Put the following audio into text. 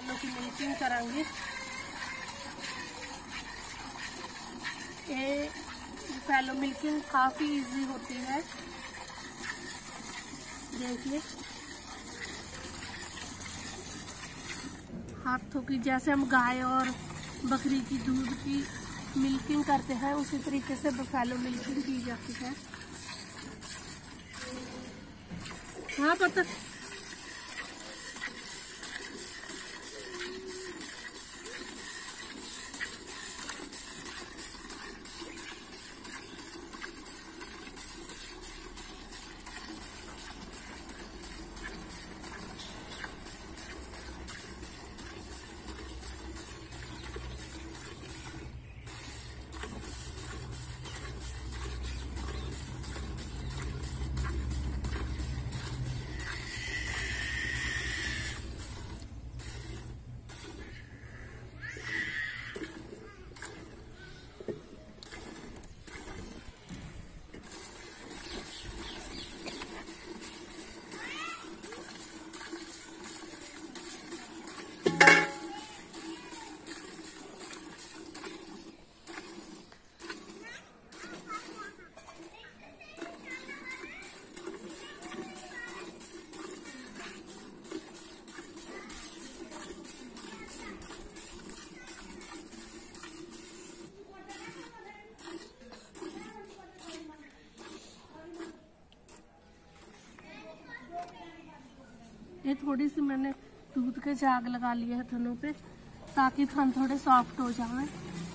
आलू की मिल्किंग करेंगे। ये बफैलो मिल्किंग काफ़ी इजी होती है। देखिए हाथों की, जैसे हम गाय और बकरी की दूध की मिल्किंग करते हैं उसी तरीके से बफैलो मिल्किंग की जाती है। हाँ पता। ये थोड़ी सी मैंने दूध के झाग लगा लिए है थनों पे, ताकि थन थोड़े सॉफ्ट हो जाए।